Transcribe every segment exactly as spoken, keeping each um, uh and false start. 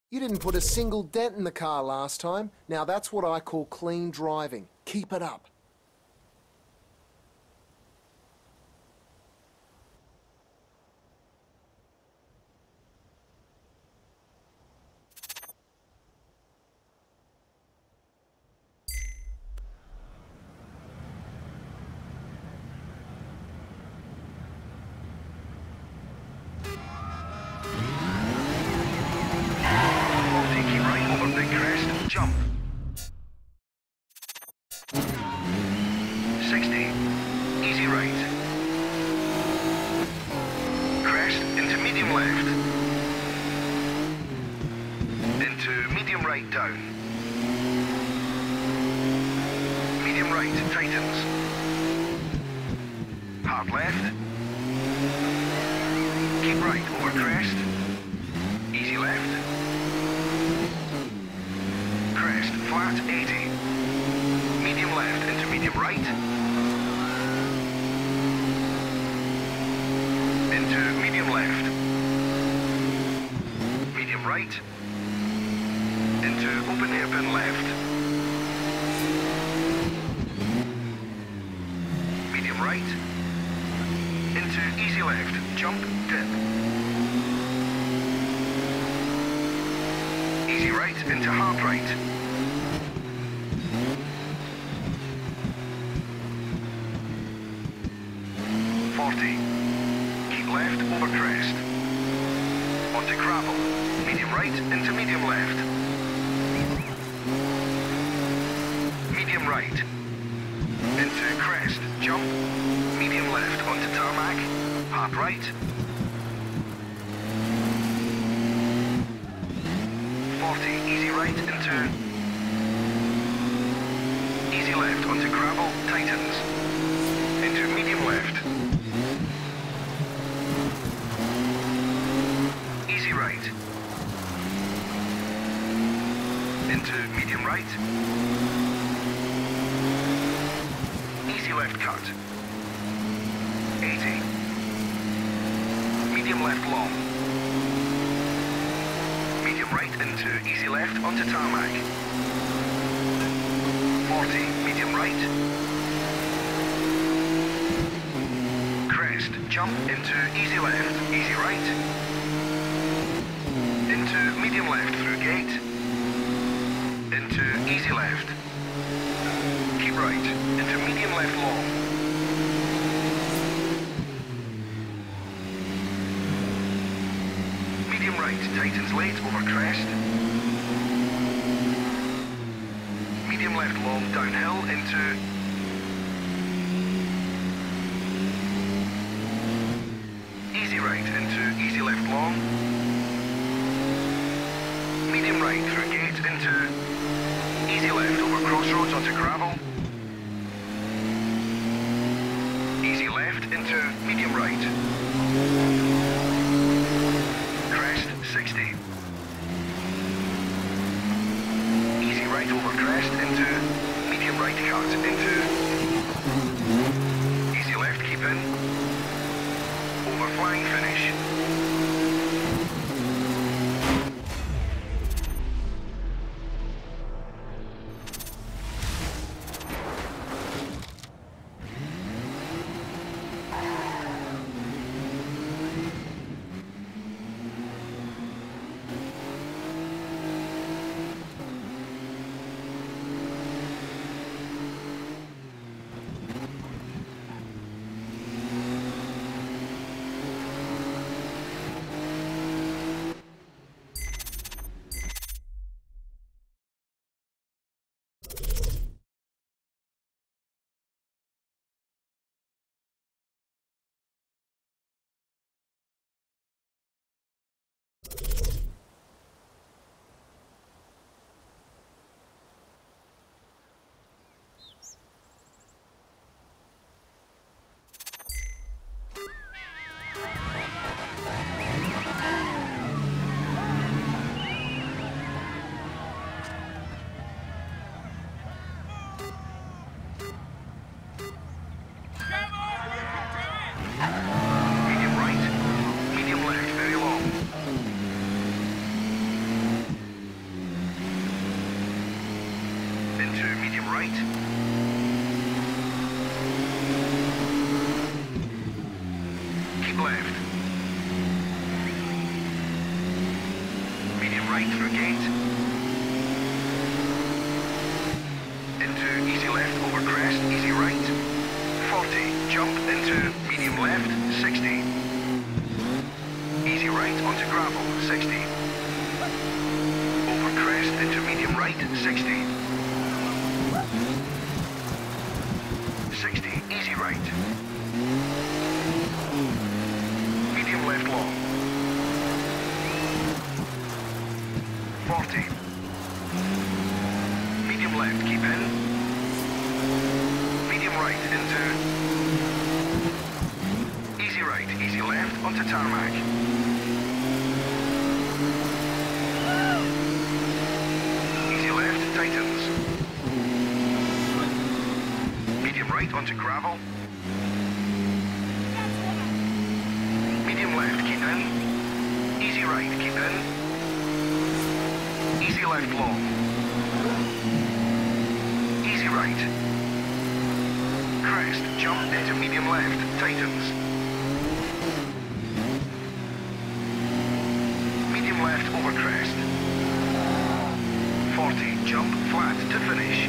You didn't put a single dent in the car last time. Now that's what I call clean driving. Keep it up. Jump. sixty. Easy right. Crest into medium left. Into medium right down. Medium right tightens. Hard left. Keep right over crest. Easy left. Crest, flat, eighty. Medium left into medium right. Into medium left. Medium right. Into open hairpin left. Medium right. Into easy left. Jump, dip. Easy right into hard right. forty. Keep left over crest. Onto gravel. Medium right into medium left. Medium right. Into crest. Jump. Medium left onto tarmac. Hard right. forty. Easy right into... Easy left onto gravel. Tightens. Into medium left. Easy right. Into medium right. Easy left cut. eighty. Medium left long. Medium right into easy left onto tarmac. forty. Medium right. Crest. Jump into easy left. Easy right. Into medium left through gate. Into easy left. Keep right. Into medium left long. Medium right. Tightens late over crest. Medium left long downhill into... Easy right into easy left long. Medium right through gate into easy left over crossroads onto gravel. Easy left into medium right. Crest sixty. Easy right over crest into medium right cut into easy left keep in. Over flying finish. keep left. Medium right through gate. Into easy left over crest, easy right. forty, jump into medium left, sixty. Easy right onto gravel, sixty. Over crest into medium right, sixty. sixty, easy right. Medium left long. forty. Medium left, keep in. Medium right into... Easy right, easy left onto tarmac. Easy left, tightens. Medium right onto gravel. Medium left, keep in. Easy right, keep in. Easy left long. Easy right. Crest, jump into medium left, tightens. Medium left over crest. forty, jump flat to finish.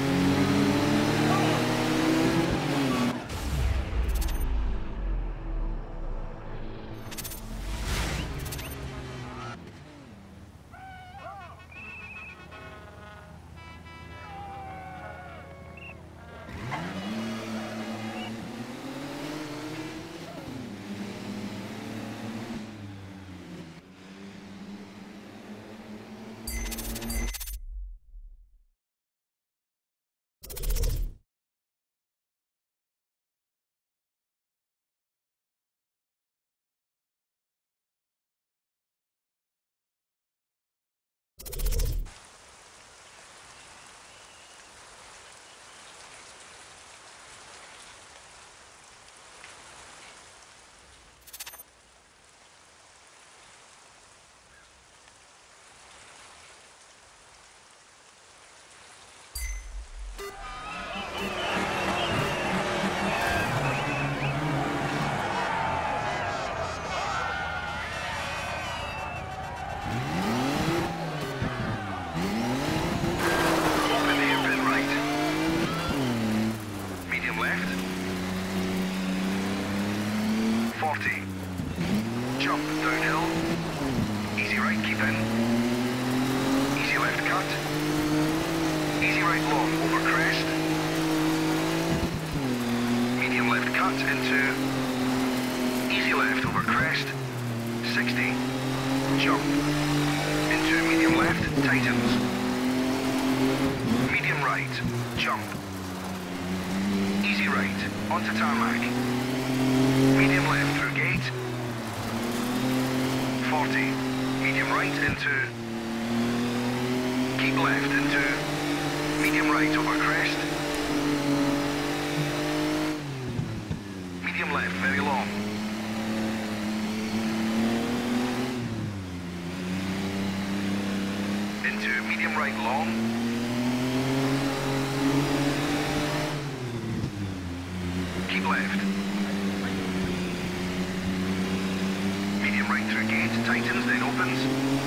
forty. Jump downhill. Easy right, keep in. Easy left cut. Easy right long over crest. Medium left cut into easy left over crest. sixty. Jump. Into medium left, tightens. Medium right, jump. Easy right, onto tarmac. Medium left through gate. forty. Medium right into... Keep left into... Medium right over crest. Medium left very long. Into medium right long. Keep left. Medium right through gate, tightens, then opens.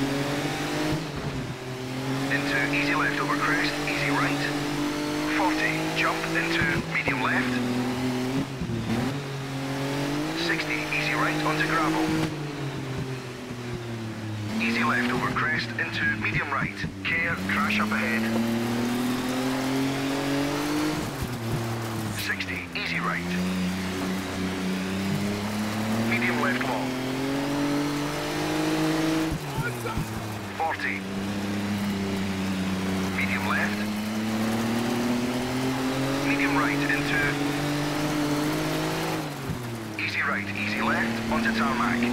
Into easy left over crest, easy right. forty, jump into medium left. sixty, easy right onto gravel. Easy left over crest into medium right. Care, crash up ahead. sixty, easy right. Medium left long. forty. Medium left. Medium right into... Easy right, easy left, onto tarmac.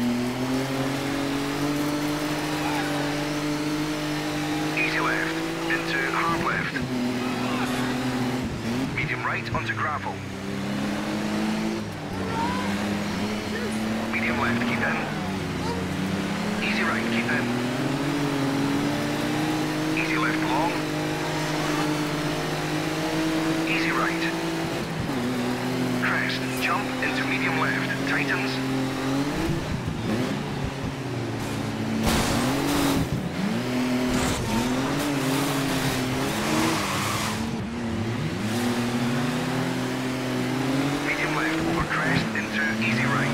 Easy left, into hard left. Medium right, onto gravel. Medium left, keep in. Easy right, keep in. Easy left long. Easy right. Crest, jump into medium left, tightens. Medium left over crest into easy right.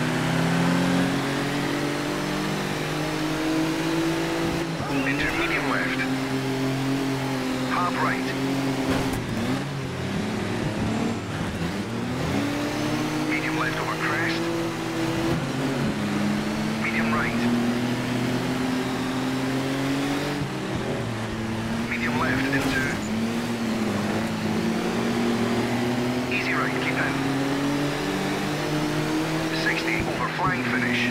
Into medium left. Hard right. Medium left over crest. Medium right. Medium left into easy right, keep in. sixty over flying finish.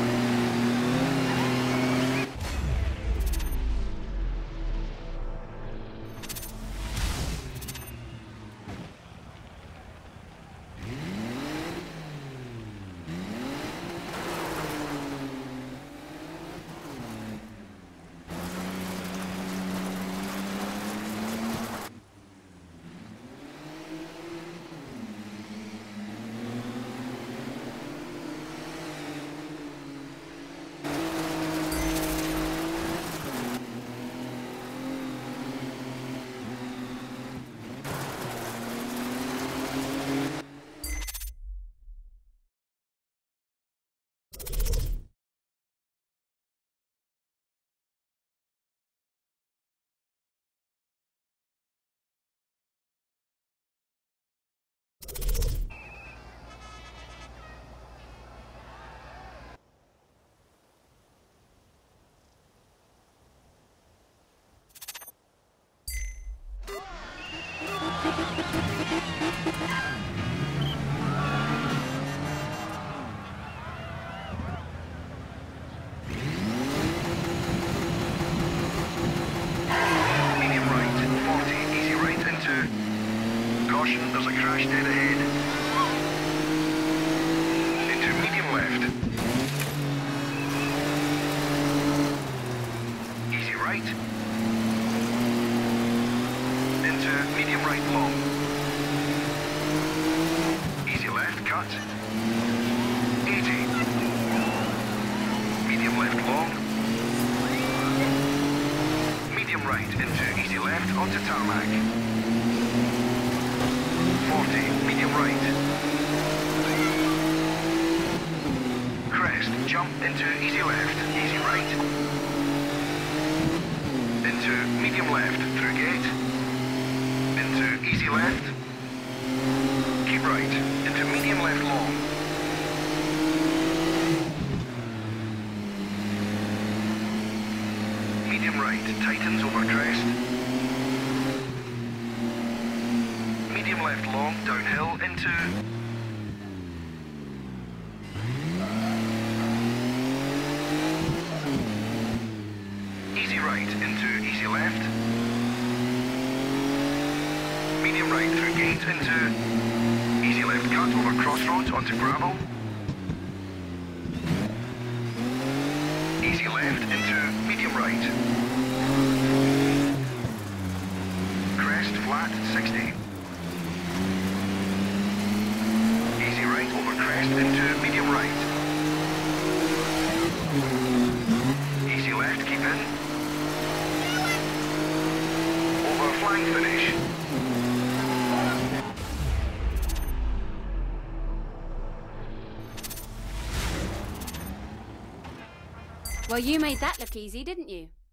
Medium right, forty, easy right into. Caution, there's a crash dead ahead. Into medium left. Easy right. Into medium right long. Easy left cut. eighty. Medium left long. Medium right into easy left onto tarmac. forty, medium right. Crest, jump into easy left, easy right. Into medium left through gate. Into easy left. Keep right, into medium left long. Medium right, tightens over crest. Medium left long, downhill into easy right into easy left. Medium right through gate into easy left cut over crossroads onto gravel. Easy left into medium right. Crest flat sixty. Easy right over crest into medium right. Easy left, keep in. Over flying finish. Well, you made that look easy, didn't you?